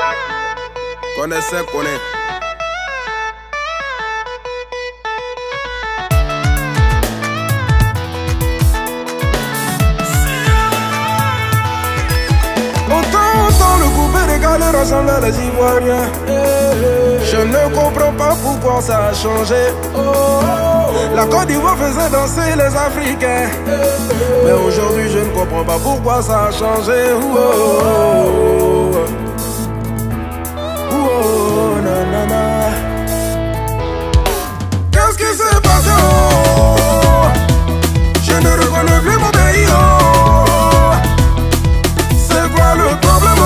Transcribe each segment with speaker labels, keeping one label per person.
Speaker 1: Connaissez, connaît.
Speaker 2: Autant le coupé décalé ressemble à les Ivoiriens. Je ne comprends pas pourquoi ça a changé. La Côte d'Ivoire faisait danser les Africains, mais aujourd'hui je ne comprends pas pourquoi ça a changé. Nanana. Qu'est-ce qui s'est passé? Je ne reconnais plus mon pays. C'est quoi le problème?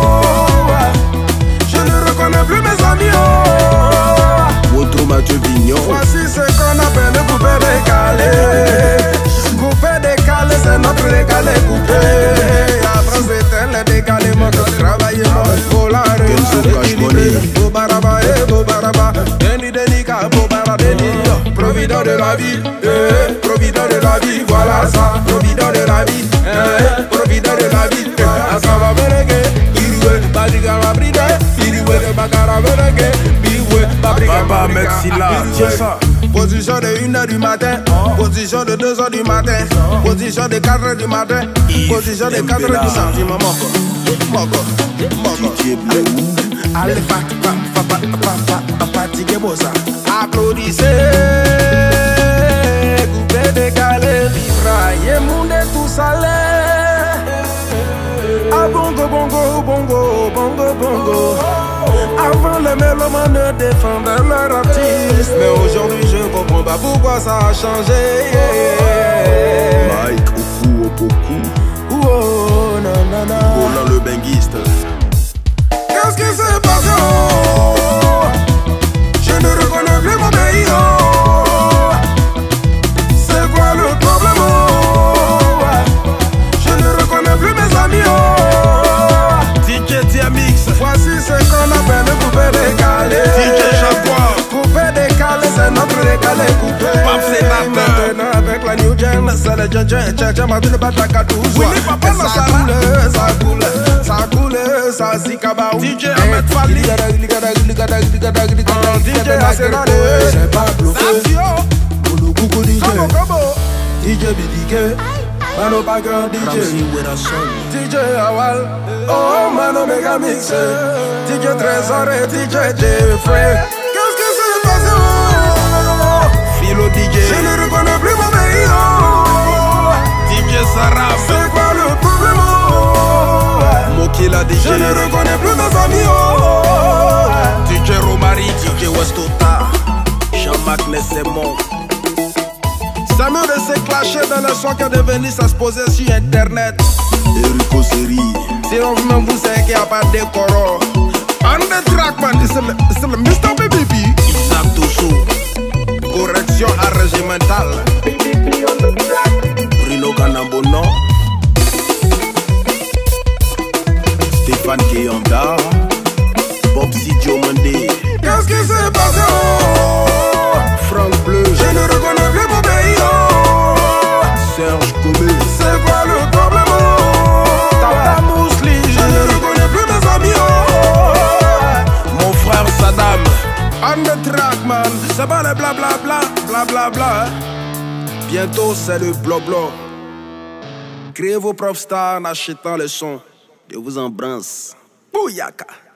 Speaker 2: Je ne reconnais plus mes amis.
Speaker 1: Moto Mathieu Vignon.
Speaker 2: Voici ce qu'on appelle le coupé décalé. Coupé décalé, c'est notre décalé coupé. Après c'était le décalé, moi que travailler, moi faut la Bobaraba, Bobaraba, Deni Denika, Bobara Deni, provident de la vie, provident de la vie, voilà ça, provident de la vie, provident de la vie, Asava Berege, Iriwe, Badiga Mabride, Iriwe, Bagara Berege, Biwe,
Speaker 1: Baba Mexila, tiens ça.
Speaker 2: Position de 1h du matin, position de 2h du matin, position de 4h du matin, position de 4h du matin, Moko, allez, fatigué, bossa. Applaudissez, coupé décalé, vivra, yé monde tout salé. Ah bongo, bongo, bongo, bongo, bongo. Avant les mélomanes ne défendaient leur artiste, mais aujourd'hui je comprends pas pourquoi ça a changé.
Speaker 1: Mike Oku Opoku.
Speaker 2: Oh, nanana.
Speaker 1: Roland le benguiste.
Speaker 2: Qu'est-ce qui s'est passé? Je ne reconnais plus mon pays. C'est quoi le problème? Je ne reconnais plus mes amis.
Speaker 1: DJ Tiamix.
Speaker 2: Voici ce qu'on appelle le coupé décalé.
Speaker 1: DJ Jaguar.
Speaker 2: Coupé décalé, c'est notre décalé coupé.
Speaker 1: Pape Sénateur.
Speaker 2: Maintenant avec la new gen, c'est le djen, Martin le Bataka 12.
Speaker 1: Oui, papa,
Speaker 2: ça coule, ça zikaba.
Speaker 1: DJ Ahmed Fali.
Speaker 2: DJ Asenade. C'est pas bluffé. Boulou coucou DJ. DJ Bidike. Mano background DJ. DJ Awal. Oh Mano Mega Mix. DJ Trésor et DJ Jeffrey. Qu'est-ce que c'est passé?
Speaker 1: Philo DJ.
Speaker 2: Je ne reconnais plus mon pays.
Speaker 1: DJ Sarah.
Speaker 2: C'est quoi le problème?
Speaker 1: Mokila DJ.
Speaker 2: Je ne reconnais plus mes amis.
Speaker 1: DJ Romari. DJ Westota. Jean-Marc Nessemon.
Speaker 2: Ça me de se clasher dans le son qui est devenu ça se posait sur internet.
Speaker 1: Erico Seri.
Speaker 2: Sinon vous-même vous savez qu'il n'y a pas de décor. On the track man, c'est le Mr. Baby.
Speaker 1: Isaac Tosso.
Speaker 2: Correction arrégimentale.
Speaker 1: Bruno Kanambono. Stéphane Keyanda. Bob Sidio Mende.
Speaker 2: Qu'est-ce qui s'est passé?
Speaker 1: Franck Bleu.
Speaker 2: Je ne reconnais plus mon pays.
Speaker 1: Serge Gomez.
Speaker 2: C'est quoi le problème? Tata Mousli. Je ne reconnais plus mes amis.
Speaker 1: Mon frère Saddam.
Speaker 2: On the track man. C'est pas le blablabla, blablabla.
Speaker 1: Bientôt c'est le blog-blog. Créez vos propres stars en achetant le son. Je vous embrasse.
Speaker 2: Bouyaka.